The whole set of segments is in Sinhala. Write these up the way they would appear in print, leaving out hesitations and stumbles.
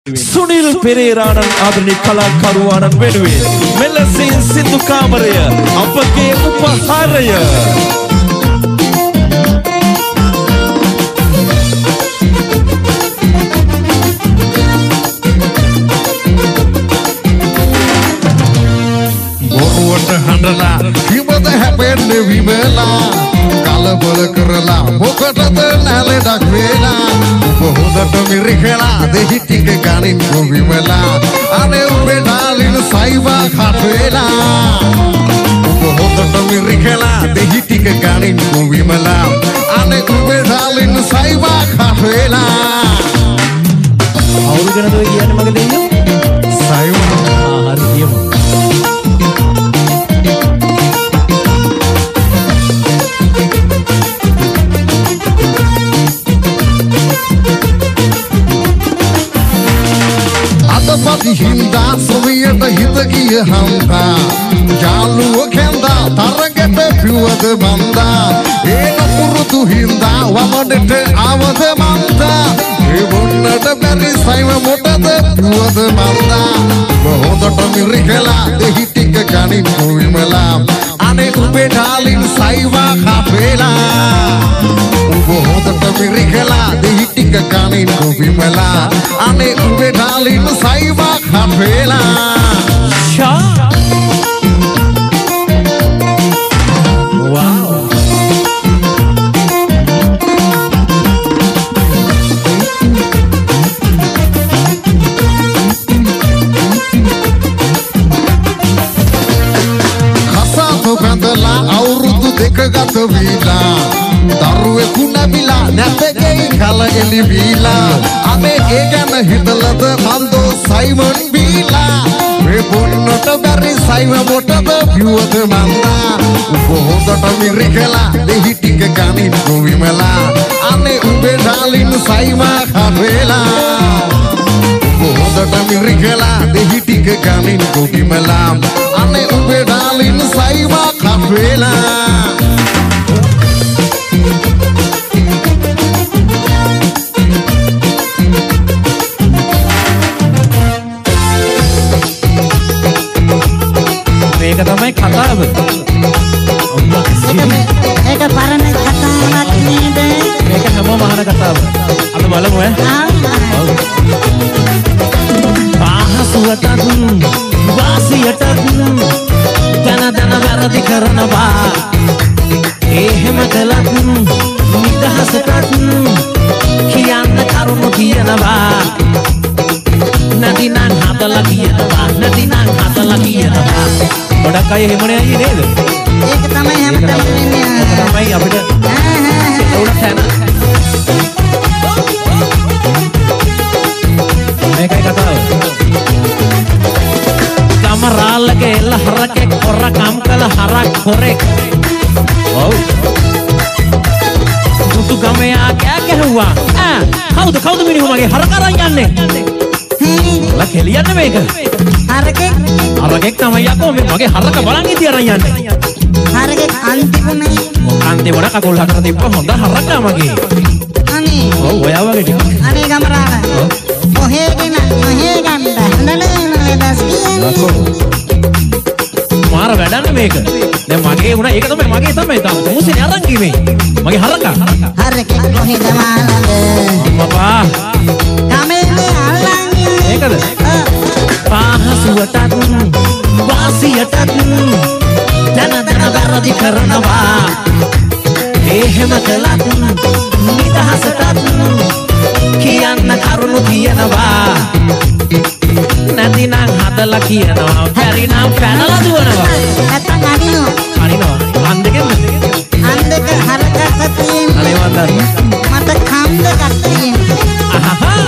Sunil Pereiranan ආදරණීය කලාකරුවාණන් වෙනුවෙන් මෙලෙසින් සින්දු කාමරය අපගේ උපහාරය බොරුවට හඬලා කිව්වද හැපෙන්නේ විමලා කලබල කරලා මොකටද නැලෙඩක් වෙලා හොඳට මිරිකලා දෙහි ටික ගනින් විමලා අනේ උඹේ ඩාලින් සයිවා කට් වෙලා හොඳට මිරිකලා දෙහි ටික ගනින් විමලා අනේ උඹේ ඩාලින් සයිවා කට් වෙලා අවුරු ගැනද ඔය කියන්නේ මගේ දෙයියෝ සයිවා හරි කියමු hinda soviyata hitagiya handa jaluwa kenda taragete piwada banda ena purutu hinda wamadete avada manda e bonnata bari saiva motada piwada manda hodata mirikala dehi tikka ganin vimala ane ube darling saiva khapela hodata mirikala dehi tikka ganin vimala ane ube darling saiva khapela sha wow khasatu bandala awrudu dekagata vila daruwe kunabila nategei kala eli vila ame e gana hidalada mando Simon Bila we bonnata bari saiva motada piwada manda ubohodata mirikala dehi tika ganin vimala ane ube darling saiva khavela ubohodata mirikala dehi tika ganin vimala ane ube darling saiva khavela මේක තමයි කතාව. ඒක පරණ කතාවක් නේද? මේක හැමෝම අහන කතාව. අපි බලමු ඈ. පහසුවටත් වාසියටත් දන දන වැරදි කරනවා. එහෙම කළත් නිදහසටත් කියන්න කරුණු කියනවා. නැතිනම් හදලා කියනවා. නැතිනම් හදලා කියනවා. ගොඩක් අය එහෙමනේ අයියේ නේද? ඒක තමයි හැමතැනම වෙන්නේ. ඒක තමයි අපිට උඩ තැන. මේකයි කතාව. කමරාලගේ එල්ල හරකේ කොරකම් කළ හරක් හොරෙක්. ඔව්. දුටු ගමයා කෑ ගැහුවා. කවුද මිනිහු මගේ හරක අරන් යන්නේ? ලා කෙලියන්නේ මේක. හරකෙක් තමයි යකෝ මගේ හරක බලන් ඉතින් අරන් යන්නේ. හරකෙක් අන්තිමනේ. අන්තිමට කකුල් හතර තිබ්බ හොඳ හරකා මගේ. අනේ. ඔව් ඔයා වගේ ටික. අනේ ගමරාල. ඔහේ ගන්න හඳනේ දස් කියන්නේ. මාර වැඩන්නේ මේක. දැන් මගේ උනා ඒක තමයි මගේ තමයි මුසිනේ අරන් ගියේ. මගේ හරකා. හරකෙක් කොහෙද මානද? අම්මපා. කමෙන්නේ අල්ලන්නේ. ඒකද? පහසුවටත් වාසියටත් දන දන වැරදි කරනවා. එහෙම කළත් නිදහසටත් කියන්න කරුණු කියනවා. නැතිනම් හදලා කියනවා. බැරිනම් පැනලා දුවනවා. නැත්තම් අනිනවා. අන්දකෙන්ද? අන්දක හරකක් තියෙන්නේ. අනේ වන්දන. මට කම් දෙකක් තියෙන්නේ. අහහා.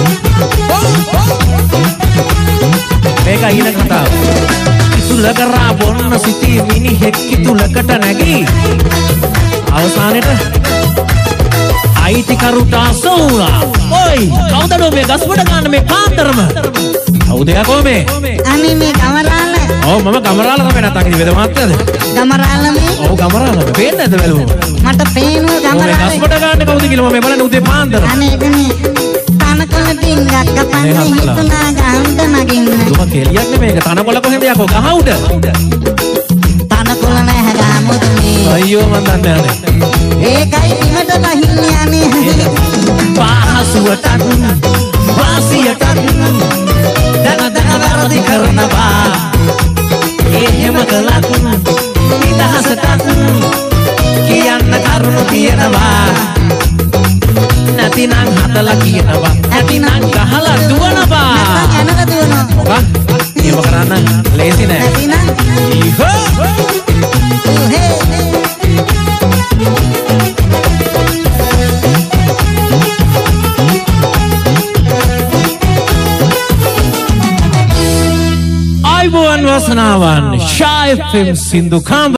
මේක ඊන කතාව. ඉතුල කරා බොන්න සිටි මිනිහෙක් ඉතුලකට නැගී අවසානෙට අයිතිකරුට අසවුණා. ඔයි කවුද මේ ගස්බඩ ගන්න මේ පාන්දරම? කවුද යකෝ මේ? අනේ මේ ගමරාල. ඔව් මම ගමරාල තමයි නැතකින් වෙද මාත්‍යද? ගමරාල මේ? ඔව් ගමරාල. පේන්නේ නැද්ද බැලුවම? මට පේනවා ගමරාල. ඔය ගස්බඩ ගන්න කවුද කියලා මම බලන්න උදේ පාන්දර. අනේ එදනේ තනක තනකොළ ඩිංගක් කපන්නේ හිතුණා ගහුඩ නගින්න. දුක කෙලියක් නෙමෙයි ඒක තනකොළ කොහෙන්ද යකෝ ගහ උඩ. තනකොළ නැහැ ගහමුදුනේ. අයියෝ මන් දන්නේ නැහැ. ඒකයි බිමට බහින්නේ අනේ. පහසුවටත් වාසියටත් දන වැරදි කරනවා. එහෙම කළත් නිදහසටත් කියන්න කරුණු තියෙනවා. නැතිනම් හදලා කියනවා. නැතිනම් ගහලා දුවනවා. නැත්නම් යනක දුවනවා. මොකක්? ඒව කරන්න ලේසි නෑ. නැතිනම් ඊහෝ උහේ. අයිබෝන් වසනාවන් ෂා FM සින්දු කාම